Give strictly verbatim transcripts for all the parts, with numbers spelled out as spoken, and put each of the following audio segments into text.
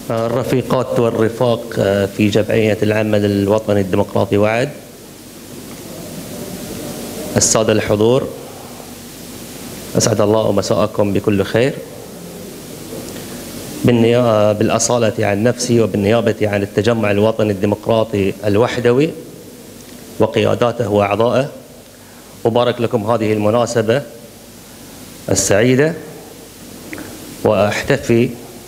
الرفيقات والرفاق في جمعية العمل الوطني الديمقراطي وعد، السادة الحضور، أسعد الله مساءكم بكل خير. بالأصالة عن نفسي وبالنيابة عن التجمع الوطني الديمقراطي الوحدوي وقياداته وأعضائه، أبارك لكم هذه المناسبة السعيدة، وأحتفي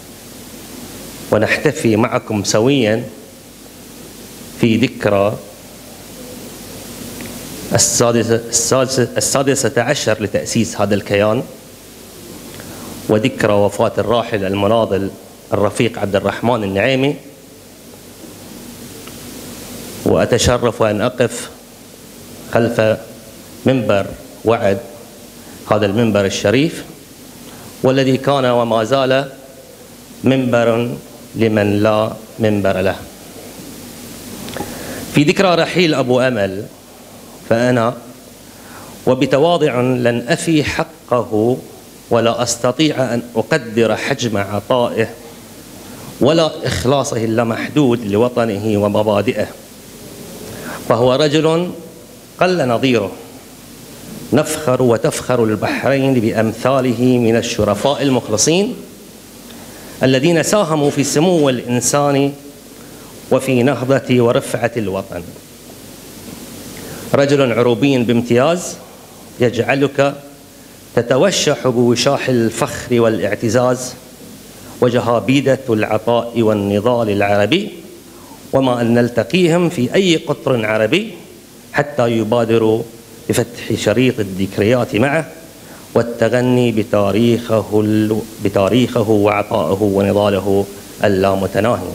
ونحتفي معكم سويا في ذكرى السادسة, السادسة, السادسة عشر لتأسيس هذا الكيان، وذكرى وفاة الراحل المناضل الرفيق عبد الرحمن النعيمي. وأتشرف أن أقف خلف منبر وعد، هذا المنبر الشريف والذي كان وما زال منبر لمن لا منبر له. في ذكرى رحيل أبو أمل، فأنا وبتواضع لن أفي حقه ولا أستطيع أن أقدر حجم عطائه ولا إخلاصه اللامحدود لوطنه ومبادئه، فهو رجل قل نظيره. نفخر وتفخر البحرين بأمثاله من الشرفاء المخلصين الذين ساهموا في سمو الإنسان وفي نهضة ورفعة الوطن. رجل عروبي بامتياز يجعلك تتوشح بوشاح الفخر والاعتزاز وجهابيدة العطاء والنضال العربي، وما أن نلتقيهم في أي قطر عربي حتى يبادروا بفتح شريط الذكريات معه والتغني بتاريخه بتاريخه وعطائه ونضاله اللامتناهي.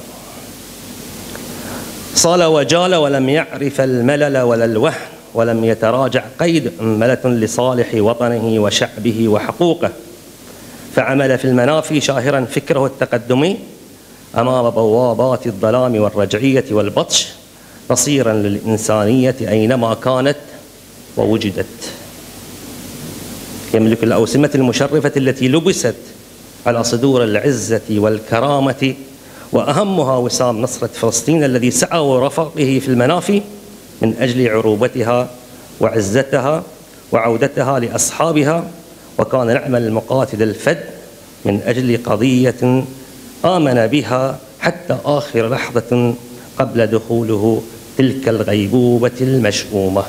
صال وجال ولم يعرف الملل ولا الوهن، ولم يتراجع قيد أملة لصالح وطنه وشعبه وحقوقه، فعمل في المنافي شاهرا فكره التقدمي أمام بوابات الظلام والرجعية والبطش، نصيرا للإنسانية أينما كانت ووجدت. يملك الأوسمة المشرفة التي لبست على صدور العزة والكرامة، وأهمها وسام نصرة فلسطين الذي سعى ورفاقه في المنافي من أجل عروبتها وعزتها وعودتها لأصحابها، وكان نعم المقاتل الفد من أجل قضية آمن بها حتى آخر لحظة قبل دخوله تلك الغيبوبة المشؤومة.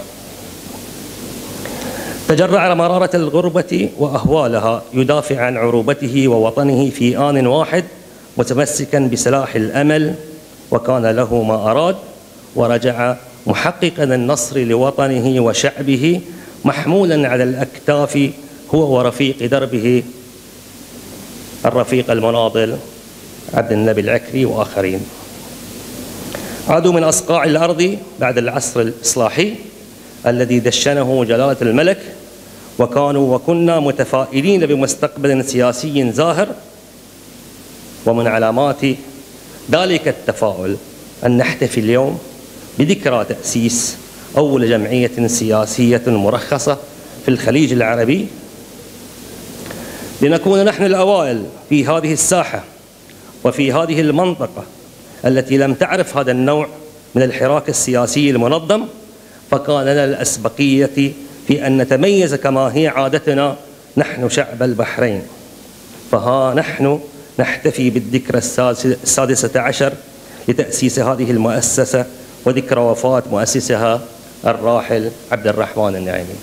تجرع على مرارة الغربة وأهوالها يدافع عن عروبته ووطنه في آن واحد، متمسكا بسلاح الأمل، وكان له ما أراد، ورجع محققا النصر لوطنه وشعبه، محمولا على الأكتاف هو ورفيق دربه الرفيق المناضل عبد النبي العكري وآخرين. عادوا من أصقاع الأرض بعد العصر الإصلاحي الذي دشنه جلالة الملك، وكانوا وكنا متفائلين بمستقبل سياسي زاهر. ومن علامات ذلك التفاؤل أن نحتفي اليوم بذكرى تأسيس أول جمعية سياسية مرخصة في الخليج العربي، لنكون نحن الأوائل في هذه الساحة وفي هذه المنطقة التي لم تعرف هذا النوع من الحراك السياسي المنظم، فكان لنا الأسبقية في أن نتميز كما هي عادتنا نحن شعب البحرين. فها نحن نحتفي بالذكرى السادسة عشر لتأسيس هذه المؤسسة وذكرى وفاة مؤسسها الراحل عبد الرحمن النعيمي.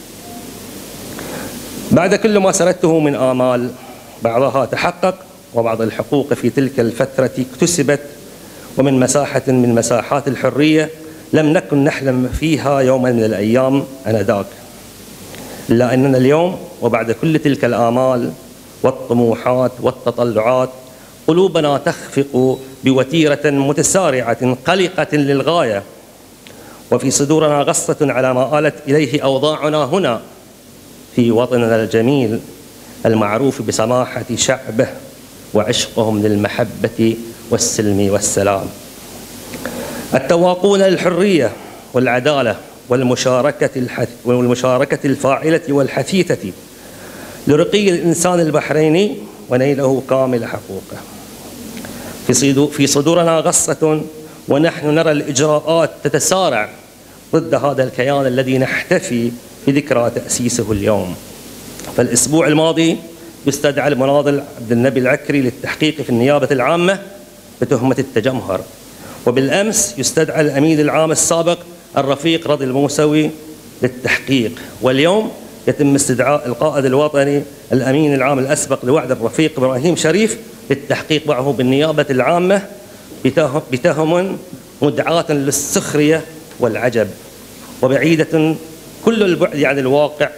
بعد كل ما سردته من آمال، بعضها تحقق وبعض الحقوق في تلك الفترة اكتسبت، ومن مساحة من مساحات الحرية لم نكن نحلم فيها يوما من الأيام آنذاك، إلا أننا اليوم وبعد كل تلك الآمال والطموحات والتطلعات قلوبنا تخفق بوتيرة متسارعة قلقة للغاية، وفي صدورنا غصة على ما آلت إليه أوضاعنا هنا في وطننا الجميل المعروف بسماحة شعبه وعشقهم للمحبة والسلم والسلام. التواقون للحرية والعدالة والمشاركة الحث والمشاركة الفاعلة والحثيثة لرقي الإنسان البحريني ونيله كامل حقوقه. في صدورنا غصة، ونحن نرى الإجراءات تتسارع ضد هذا الكيان الذي نحتفي بذكرى تأسيسه اليوم. فالأسبوع الماضي يستدعى المناضل عبد النبي العكري للتحقيق في النيابة العامة بتهمة التجمهر، وبالأمس يستدعى الأمين العام السابق الرفيق رضي الموسوي للتحقيق، واليوم يتم استدعاء القائد الوطني الأمين العام الأسبق لوعد الرفيق إبراهيم شريف للتحقيق معه بالنيابة العامة بتهم مدعاة للسخرية والعجب وبعيدة كل البعد عن الواقع.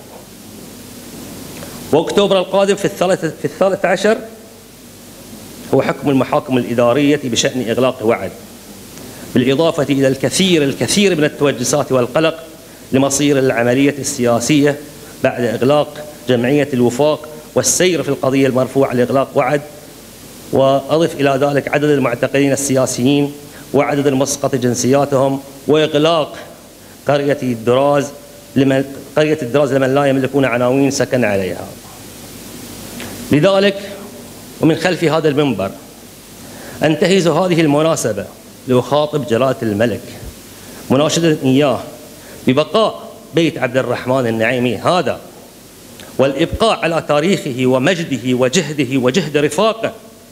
وأكتوبر القادم في الثالث في الثالث عشر هو حكم المحاكم الإدارية بشأن إغلاق وعد، بالإضافة إلى الكثير الكثير من التوجسات والقلق لمصير العملية السياسية بعد إغلاق جمعية الوفاق والسير في القضية المرفوعة لإغلاق وعد. وأضف إلى ذلك عدد المعتقلين السياسيين وعدد المسقط جنسياتهم وإغلاق قرية الدراز لمن قرية الدراز لمن لا يملكون عناوين سكن عليها. لذلك ومن خلف هذا المنبر أنتهز هذه المناسبة لأخاطب جلالة الملك مناشدا إياه ببقاء بيت عبد الرحمن النعيمي هذا والإبقاء على تاريخه ومجده وجهده وجهد رفاقه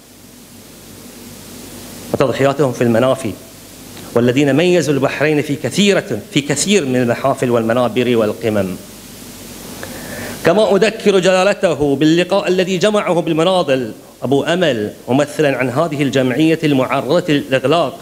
وتضحياتهم في المنافي، والذين ميزوا البحرين في كثيرة في كثير من المحافل والمنابر والقمم. كما أذكر جلالته باللقاء الذي جمعه بالمناضل أبو أمل ممثلا عن هذه الجمعية المعرضة للإغلاق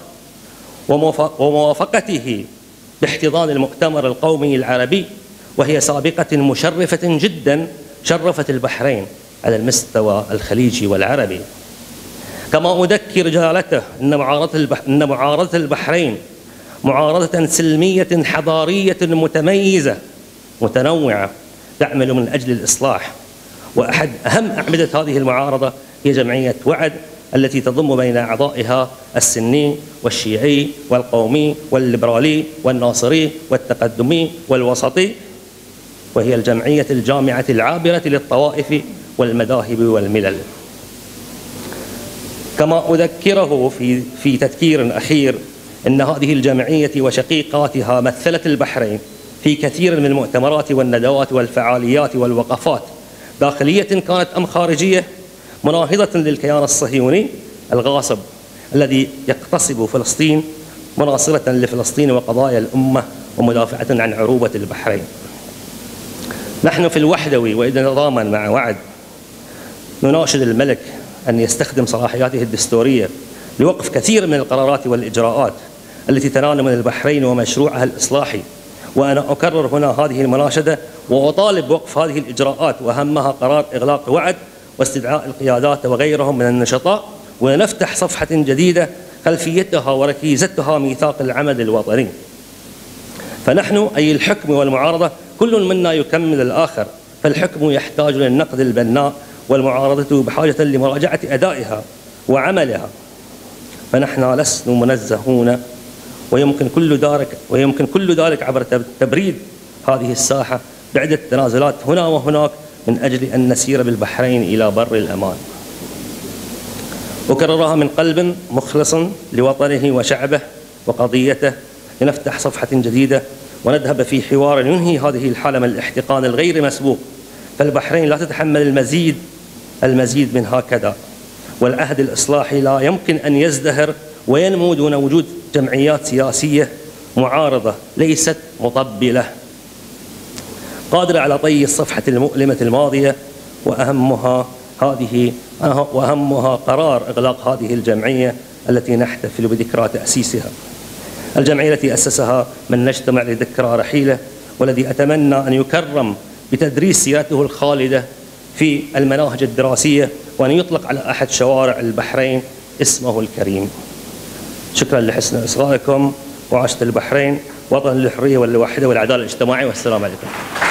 وموافقته باحتضان المؤتمر القومي العربي، وهي سابقة مشرفة جدا شرفت البحرين على المستوى الخليجي والعربي. كما أذكر جلالته أن معارضة أن معارضة البحرين معارضة سلمية حضارية متميزة متنوعة تعمل من أجل الإصلاح، وأحد أهم أعمدة هذه المعارضة هي جمعية وعد التي تضم بين أعضائها السني والشيعي والقومي والليبرالي والناصري والتقدمي والوسطي، وهي الجمعية الجامعة العابرة للطوائف والمذاهب والملل. كما أذكره في في تذكير أخير أن هذه الجمعية وشقيقاتها مثلت البحرين في كثير من المؤتمرات والندوات والفعاليات والوقفات داخلية كانت أم خارجية مناهضة للكيان الصهيوني الغاصب الذي يقتصب فلسطين مناصرة لفلسطين وقضايا الأمة ومدافعة عن عروبة البحرين. نحن في الوحدوي وإذا نتضامن مع وعد نناشد الملك أن يستخدم صلاحياته الدستورية لوقف كثير من القرارات والإجراءات التي تنال من البحرين ومشروعها الإصلاحي. وأنا أكرر هنا هذه المناشدة وأطالب بوقف هذه الإجراءات وأهمها قرار إغلاق وعد واستدعاء القيادات وغيرهم من النشطاء، ونفتح صفحة جديدة خلفيتها وركيزتها ميثاق العمل الوطني. فنحن أي الحكم والمعارضة كل منا يكمل الآخر، فالحكم يحتاج للنقد البناء والمعارضة بحاجة لمراجعة أدائها وعملها. فنحن لسنا منزهون، ويمكن كل ذلك ويمكن كل ذلك عبر تبريد هذه الساحة بعدة تنازلات هنا وهناك من أجل أن نسير بالبحرين إلى بر الأمان. أكررها من قلب مخلص لوطنه وشعبه وقضيته، لنفتح صفحة جديدة ونذهب في حوار ينهي هذه الحالة من الاحتقان الغير مسبوق. فالبحرين لا تتحمل المزيد المزيد من هكذا، والعهد الإصلاحي لا يمكن أن يزدهر وينمو دون وجود جمعيات سياسية معارضة ليست مطبلة قادرة على طي الصفحة المؤلمة الماضية، وأهمها هذه وأهمها قرار إغلاق هذه الجمعية التي نحتفل بذكرى تأسيسها. الجمعية التي أسسها من نجتمع لذكرى رحيله، والذي أتمنى أن يكرم بتدريس سيرته الخالدة في المناهج الدراسية، وأن يطلق على أحد شوارع البحرين اسمه الكريم. شكرا لحسن إصغائكم، وعاشت البحرين وطن للحرية والوحدة والعدالة الاجتماعية، والسلام عليكم.